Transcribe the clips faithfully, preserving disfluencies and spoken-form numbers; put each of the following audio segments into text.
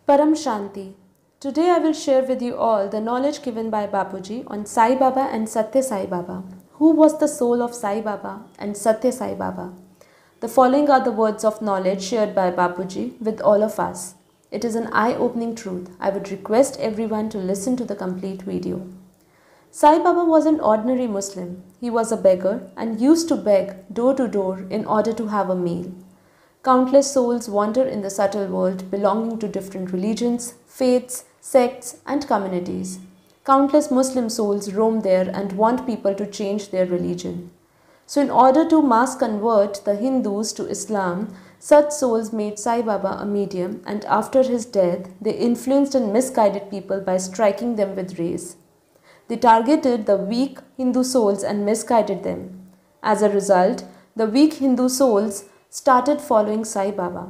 Param Shanti. Today I will share with you all the knowledge given by Bapuji on Sai Baba and Satya Sai Baba. Who was the soul of Sai Baba and Satya Sai Baba? The following are the words of knowledge shared by Bapuji with all of us. It is an eye-opening truth. I would request everyone to listen to the complete video. Sai Baba was an ordinary Muslim. He was a beggar and used to beg door to door in order to have a meal. Countless souls wander in the subtle world belonging to different religions, faiths, sects and communities. Countless Muslim souls roam there and want people to change their religion. So in order to mass convert the Hindus to Islam, such souls made Sai Baba a medium, and after his death, they influenced and misguided people by striking them with rays. They targeted the weak Hindu souls and misguided them. As a result, the weak Hindu souls started following Sai Baba.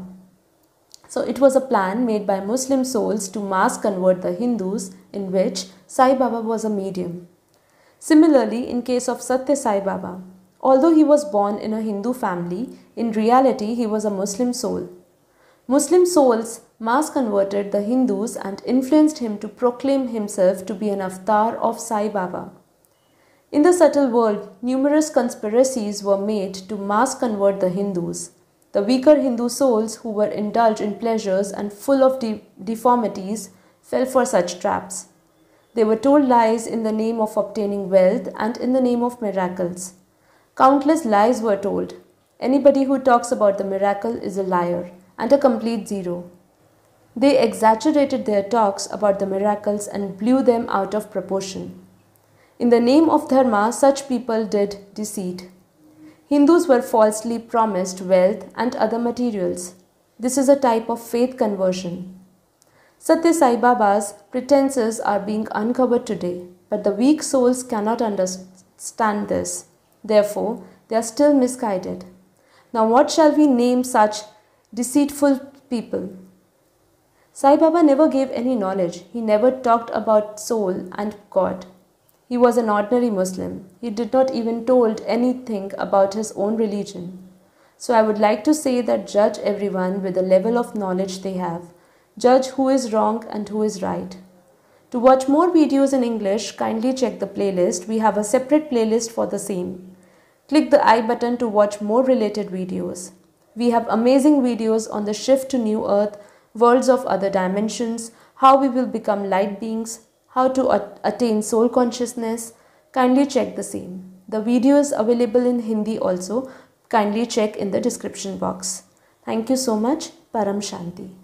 So it was a plan made by Muslim souls to mass convert the Hindus, in which Sai Baba was a medium. Similarly, in case of Satya Sai Baba, although he was born in a Hindu family, in reality he was a Muslim soul. Muslim souls mass converted the Hindus and influenced him to proclaim himself to be an avatar of Sai Baba. In the subtle world, numerous conspiracies were made to mass convert the Hindus. The weaker Hindu souls who were indulged in pleasures and full of de deformities fell for such traps. They were told lies in the name of obtaining wealth and in the name of miracles. Countless lies were told. Anybody who talks about the miracle is a liar and a complete zero. They exaggerated their talks about the miracles and blew them out of proportion. In the name of Dharma, such people did deceit. Hindus were falsely promised wealth and other materials. This is a type of faith conversion. Satya Sai Baba's pretenses are being uncovered today, but the weak souls cannot understand this. Therefore, they are still misguided. Now what shall we name such deceitful people? Sai Baba never gave any knowledge. He never talked about soul and God. He was an ordinary Muslim. He did not even told anything about his own religion. So I would like to say that judge everyone with the level of knowledge they have. Judge who is wrong and who is right. To watch more videos in English, kindly check the playlist. We have a separate playlist for the same. Click the I button to watch more related videos. We have amazing videos on the shift to new earth, worlds of other dimensions, how we will become light beings, how to attain soul consciousness. Kindly check the same. The video is available in Hindi also. Kindly check in the description box. Thank you so much. Param Shanti.